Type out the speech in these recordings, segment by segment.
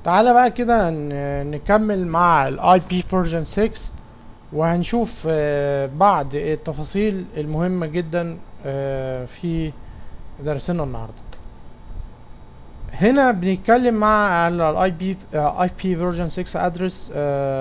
تعالى بقى كده نكمل مع الاي بي فيرجن 6 وهنشوف بعض التفاصيل المهمة جدا في درسنا النهارده. هنا بنتكلم مع الاي بي فيرجن 6 ادرس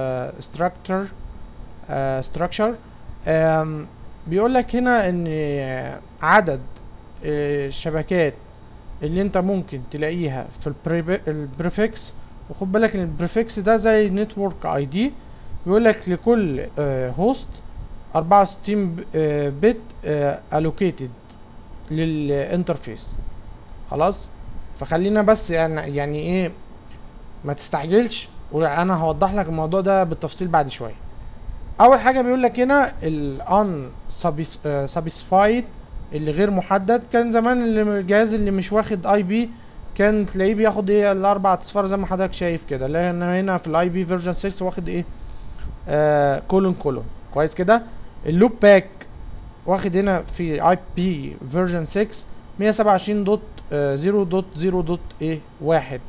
ستراكشر. بيقول لك هنا ان عدد الشبكات اللي انت ممكن تلاقيها في البريفكس، وخد بالك ان البريفكس ده زي نتورك اي دي. بيقول لك لكل هوست 64 بت الوكيتد للانترفيس. خلاص، فخلينا بس يعني ايه، ما تستعجلش، وانا هوضح لك الموضوع ده بالتفصيل بعد شويه. اول حاجه بيقول لك هنا الان سابيسفايد اللي غير محدد. كان زمان الجهاز اللي مش واخد اي بي كان تلاقيه بياخد ايه الاربع اصفار زي ما حضرتك شايف كده، لان هنا في الاي بي فيرجن 6 واخد ايه كولون كويس كده. اللوب باك واخد هنا في اي بي فيرجن 6 127.0.0.1.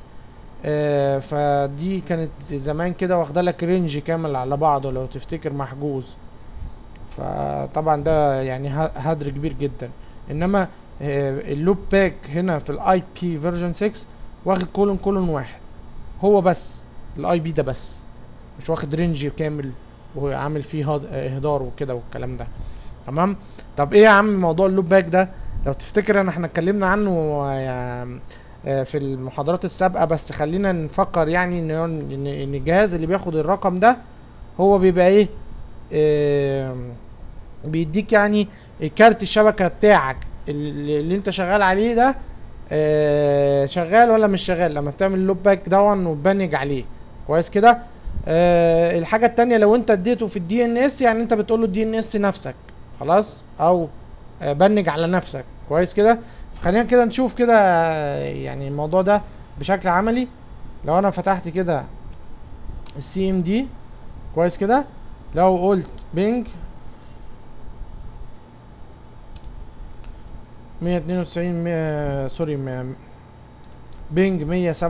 فدي كانت زمان كده واخده لك رينج كامل على بعضه لو تفتكر محجوز. فطبعا ده يعني هدر كبير جدا. انما اللوب باك هنا في الاي بي فيرجن 6 واخد كولون واحد، هو بس الاي بي ده بس، مش واخد رينج كامل وعامل فيه اهدار وكده والكلام ده. تمام. طب ايه يا عم موضوع اللوب باك ده؟ لو تفتكر احنا اتكلمنا عنه في المحاضرات السابقه، بس خلينا نفكر يعني ان الجهاز اللي بياخد الرقم ده هو بيبقى ايه، بيديك يعني كارت الشبكه بتاعك اللي انت شغال عليه ده شغال ولا مش شغال لما بتعمل اللوب باك دون وتبنج عليه كويس كده. الحاجه التانية لو انت اديته في الدي ان اس، يعني انت بتقول له الدي ان اس نفسك خلاص، او بنج على نفسك كويس كده. فخلينا كده نشوف كده يعني الموضوع ده بشكل عملي. لو انا فتحت كده السي ام دي كويس كده، لو قلت بينج 192 سوري بينج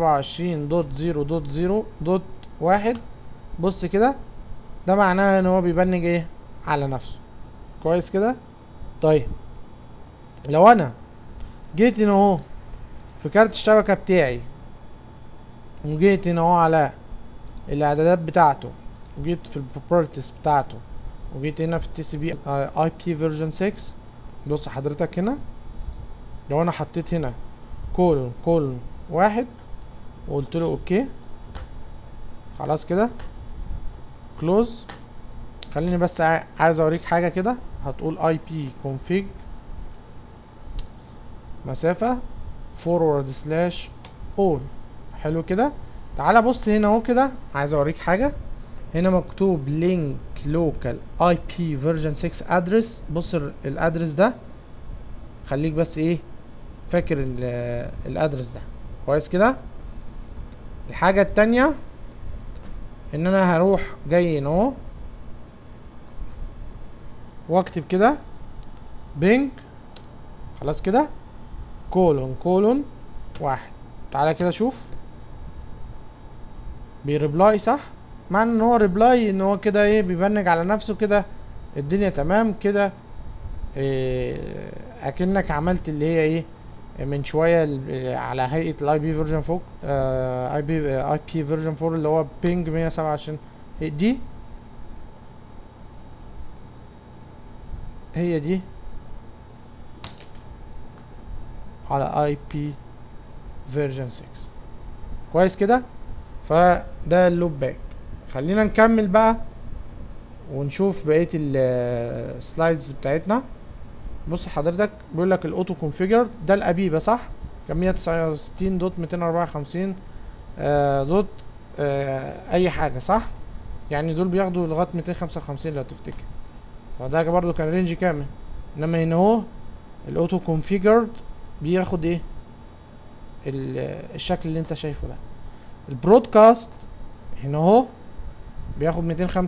127.0.0.1، بص كده، ده معناه ان هو بيبنج ايه على نفسه كويس كده. طيب لو انا جيت هنا اهو في كارت الشبكه بتاعي، وجيت هنا اهو على الاعدادات بتاعته، وجيت في البروبرتيز بتاعته، وجيت هنا في التي سي بي اي بي فيرجن 6، بص حضرتك هنا لو انا حطيت هنا كولون واحد وقلت له اوكي، خلاص كده كلوز. خليني بس عايز اوريك حاجه كده. هتقول اي بي config مسافه forward slash all. حلو كده. تعالى بص هنا اهو كده، عايز اوريك حاجه. هنا مكتوب link local IP version 6 address. بص الادرس ده، خليك بس ايه فاكر الادرس ده كويس كده. الحاجه التانية ان انا هروح جاي هنا اهو واكتب كده بينج، خلاص كده كولون واحد. تعالى كده شوف بيريبلاي صح، معنى ان هو ريبلاي ان هو كده ايه بيبنج على نفسه كده، الدنيا تمام كده. اكنك عملت اللي هي ايه من شويه على هيئه الاي بي فيرجن فوق اي بي فيرجن 4 اللي هو بينج 127. دي هي دي على اي بي فيرجن 6 كويس كده. فده اللوب باك. خلينا نكمل بقى ونشوف بقيه السلايدز بتاعتنا. بص حضرتك بيقول لك الاوتو كونفيجر ده الابيبه صح، كان 169.254 دوت اي حاجه صح، يعني دول بياخدوا لغايه 255 لو تفتكر، فده برضو كان رينج كامل. انما هنا اهو الاوتو كونفيجرد بياخد ايه الشكل اللي انت شايفه ده. البرودكاست هنا اهو بياخد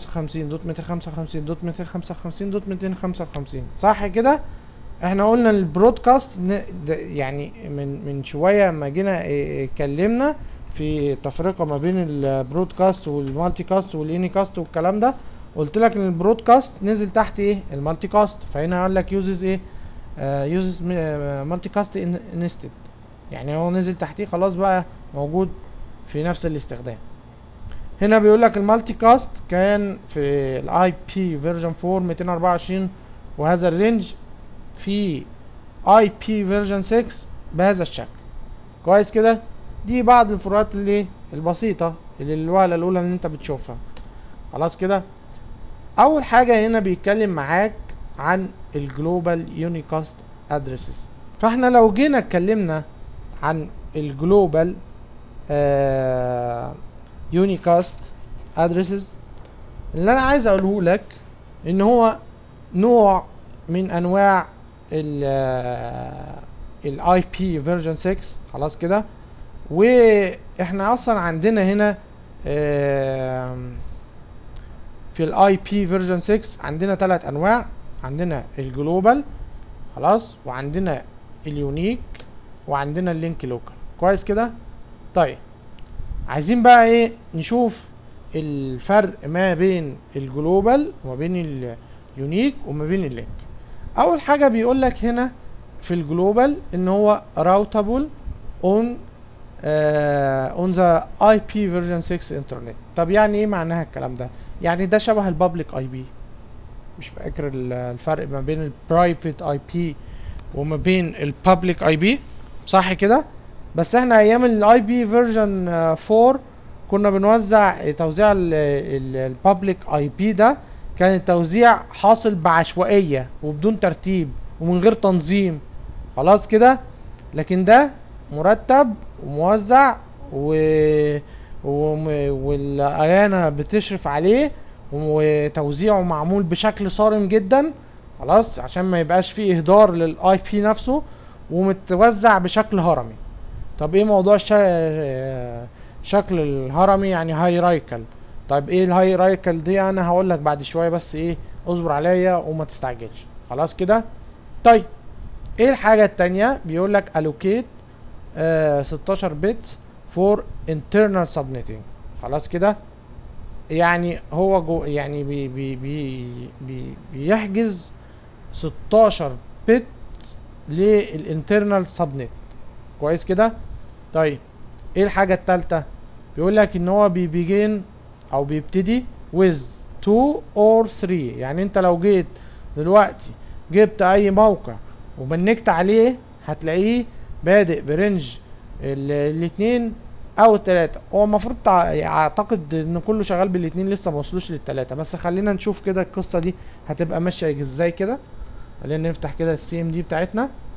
255.255.255.255 صح كده. احنا قلنا البرودكاست يعني من شويه لما جينا اتكلمنا في تفرقة ما بين البرودكاست والمالتي كاست والاني كاست والكلام ده، قلت لك ان البرودكاست نزل تحت ايه المالتي كاست، فهنا قال لك يوزز ايه يوزز مالتي كاست انستد، يعني هو نزل تحتيه خلاص بقى موجود في نفس الاستخدام. هنا بيقول لك المالتي كاست كان في الاي بي فيرجن 4 224 وهذا الرينج، في اي بي فيرجن 6 بهذا الشكل. كويس كده، دي بعض الفروقات اللي البسيطة اللي الوهلة الاولى اللي انت بتشوفها. خلاص كده، اول حاجة هنا بيتكلم معاك عن الجلوبال يونيكاست ادريسز. فاحنا لو جينا اتكلمنا عن الجلوبال يونيكاست ادريسز، اللي انا عايز اقوله لك ان هو نوع من انواع الاي بي فيرجن 6. خلاص كده، واحنا اصلا عندنا هنا في الاي بي فيرجن 6 عندنا 3 انواع، عندنا الجلوبال خلاص، وعندنا اليونيك، وعندنا اللينك لوكال. كويس كده. طيب عايزين بقى ايه نشوف الفرق ما بين الجلوبال وما بين اليونيك وما بين اللينك. اول حاجه بيقول لك هنا في الجلوبال ان هو راوتابل اون ذا اي بي فيرجن 6 انترنت. طب يعني ايه معناها الكلام ده؟ يعني ده شبه البابليك اي بي. مش فاكر الفرق ما بين البرايفت اي بي وما بين البابليك اي بي، صح كده؟ بس احنا ايام الاي بي فيرجن 4 كنا بنوزع توزيع البابليك اي بي ده، كان التوزيع حاصل بعشوائية وبدون ترتيب ومن غير تنظيم. خلاص كده، لكن ده مرتب وموزع والايانة بتشرف عليه، وتوزيعه معمول بشكل صارم جدا. خلاص، عشان ما يبقاش فيه اهدار للاي بي نفسه، ومتوزع بشكل هرمي. طب ايه موضوع شكل الهرمي؟ يعني هايرايكل. طيب ايه الهايرايكل دي؟ انا هقول لك بعد شويه، بس ايه اصبر عليا وما تستعجلش. خلاص كده. طيب ايه الحاجه التانية؟ بيقول لك allocate 16 بت فور internal subnetting. خلاص كده، يعني هو يعني بيحجز 16 بت للانترنال سبنت. كويس كده. طيب ايه الحاجه الثالثه؟ بيقول لك ان هو بيجين او بيبتدي with 2 or 3. يعني انت لو جيت دلوقتي جبت اي موقع وبنكت عليه هتلاقيه بادئ برنج الاثنين او الثلاثه. هو المفروض اعتقد ان كله شغال بالاثنين، لسه ما وصلوش للثلاثه، بس خلينا نشوف كده القصه دي هتبقى ماشيه ازاي كده. خلينا نفتح كده السي ام دي بتاعتنا.